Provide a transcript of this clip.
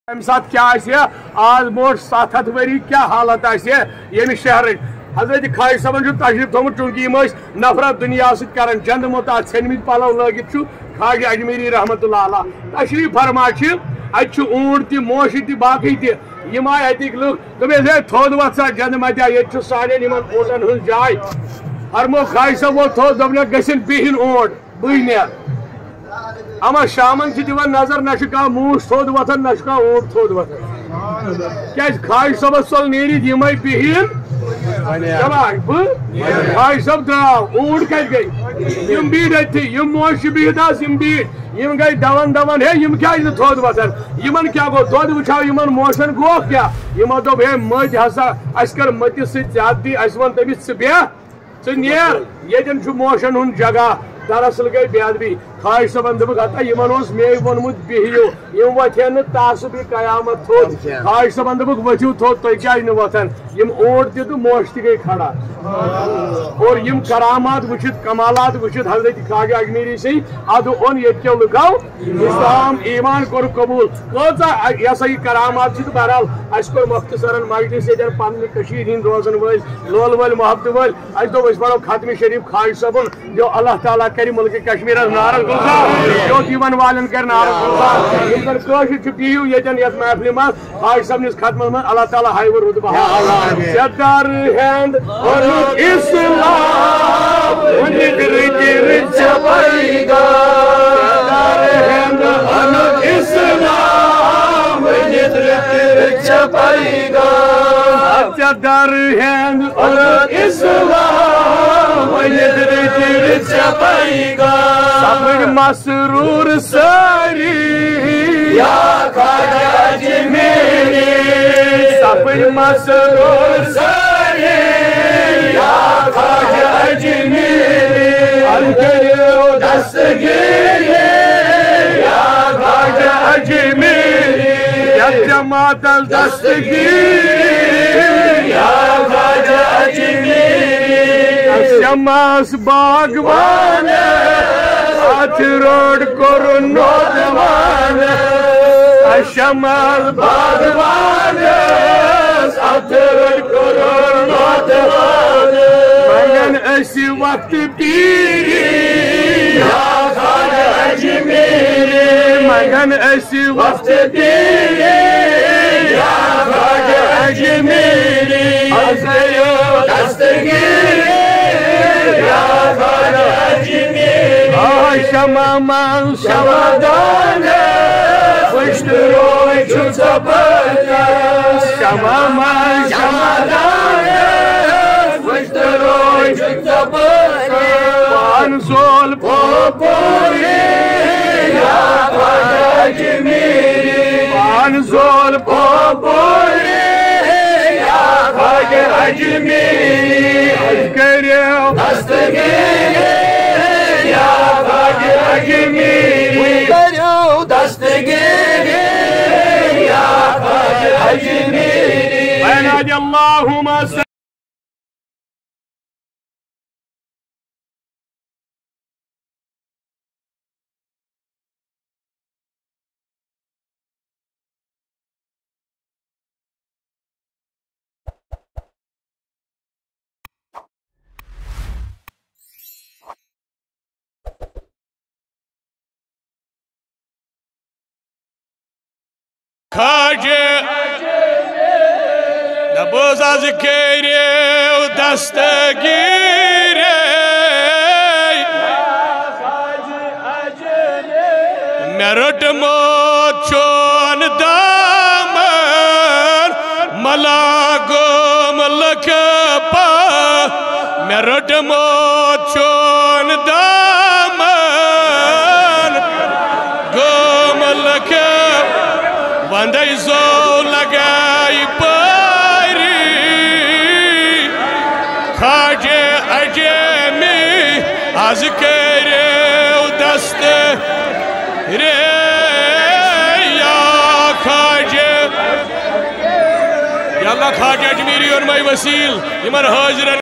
तम सात क्या आज मोट 700 वरी क्या हालत ये शहर हजरत ख्वाजा साहब तशरीफ थोमुत चूंकि नफरत दुनिया कर चंद मुता छनमित पलव लगित ख्वाजा अजमेरी रहमतुल्लाह अलैह तशरीफ फरमा ऊंट ति मोश ति बाकी तम आय अतिक लुक दे थोद वसा जंद मत ये सारे ऊंटन हज जाय फरमो ख्वाजा साहब वो थोद दोपन गसिन बिहिन ऊंट बह नेर अमा शामन दिवान नजर न मूस थोद वथन न ऊंट थोद वथन क्या ख्वाजा साहब सल नीरित यम बिहिन ख्वाजा साहब द्राव ऊंट कत गई यम बीठ अथि यम मोश बिहित बीठ यम गई दवन दवन हे यम क्या थोद वथन यमन क्या गो दोद वुचाव यमन मोशन गो क्या यमो दोप हे मज हसा अस कर मतिस ज्यादती अस वन तमिस बेह नेर येतन मोशन हुन जगह दरअसल गई बेदबी ख्वाजा साहबन दोप हता यमन मे वोनमुत बिहियो यम वथेन तासुब कयामत थोद ख्वाजा साहबन दोप वथिव थोद तुम क्या वथन यम ऊंट ति तो मोश ति गई खड़ा और यम करामात वुचित कमालात वुचित हजरत ख्वाजा अजमेरी से अद ओन ये लुको इस्लाम ईमान कोर कबूल कौचा यह सही करामात बहरहाल अस कोर मुख्तसरन मजलिस ये पन रोजन वल लोल वल मोहब्बत वल अस दो पढ़ो खत्म शरीफ ख्वाजा साहबन जो अल्लाह ताला कर मुल्क कश्मीर नारन गुलजार जो जीवन वालन कर नारन गुलजार बिहू ये महफिल मज ख्वाजा साहब खत्म में अल्लाह ताला हाय रुतबा सदर हैंड और इस्लाम छपेगा छपेगा सदर हैंड और इस्लाम छपेगा सब मसरूर सारी या ख्वाजा अजमेरी सब मसरूर सारी या ख्वाजा अजमेरी दस्तगीरी या ख्वाजा अजमेरी जमात दस्तगीरी या ख्वाजा अजमेरी शमास बागवान हाथ रोड करो नौजवान शमास बागवान हाथ रोड करो नौजवान मंगन ऐसी वक्त पीरी या ख्वाजा अजमेरी मंगन ऐसी वक्त पीरी या Khwaja Ajmeri दस्तगीरी Şamaman şamadane Fıştıroy çutapırdas Şamaman şamadane Fıştıroy çutapırdas Panzol popori Ya Khwaja Ajmeri Panzol popori Ya Khwaja Ajmeri Azgariyo dastagiri Ya Khwaja Ajmeri करो दस्तगीरी या ख्वाजा अजमेरी वनादी अल्लाहुम्मा ख्वाजा नबोज आज करियो दस्तगीरी मे रटमो चोन दामन मलागो मलक पा मे रटमो चोन दामन गो मलक वंदे जो लगाई पारी ख्वाजा अजमेरी आज करियो दस्तगीरी या ख्वाजा ख्वाजा अजमेरी और मई वसील इमन हाजिर